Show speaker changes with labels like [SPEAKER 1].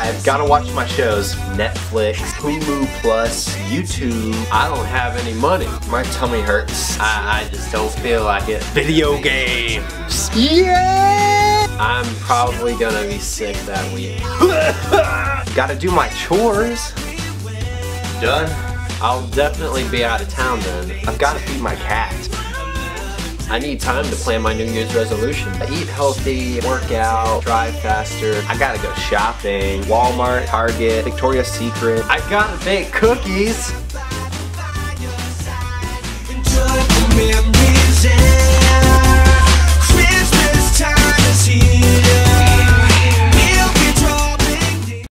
[SPEAKER 1] lives. Gotta watch my shows. Netflix, Hulu Plus, YouTube.
[SPEAKER 2] I don't have any money.
[SPEAKER 1] My tummy hurts.
[SPEAKER 2] I just don't feel like it. Video games.
[SPEAKER 1] Yeah!
[SPEAKER 2] I'm probably gonna be sick that week.
[SPEAKER 1] Gotta do my chores.
[SPEAKER 2] Done? I'll definitely be out of town then.
[SPEAKER 1] I've gotta feed my cat.
[SPEAKER 2] I need time to plan my New Year's resolution.
[SPEAKER 1] Eat healthy, work out, drive faster. I gotta go shopping. Walmart, Target, Victoria's Secret.
[SPEAKER 2] I gotta bake cookies.
[SPEAKER 3] Enjoy the memories.